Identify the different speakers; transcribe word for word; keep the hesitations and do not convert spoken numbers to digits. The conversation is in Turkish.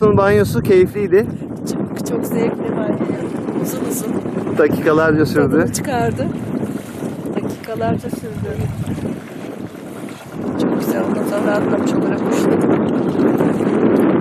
Speaker 1: Martının banyosu keyifliydi.
Speaker 2: Çok, çok zevkli banyo. Uzun uzun.
Speaker 1: Dakikalarca sürdü.
Speaker 2: Tadını çıkardı. Dakikalarca sürdü. Çok güzel. Ondan sonra rahatlamış olarak kuşladım.